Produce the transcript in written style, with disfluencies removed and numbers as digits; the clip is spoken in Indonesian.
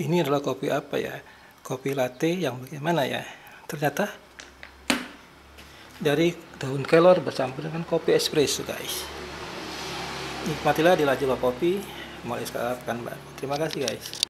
Ini adalah kopi apa ya? Kopi latte yang bagaimana ya? Ternyata dari daun kelor bercampur dengan kopi espresso, guys. Nikmatilah di Lajua Kopi mulai sekarang. Terima kasih, guys.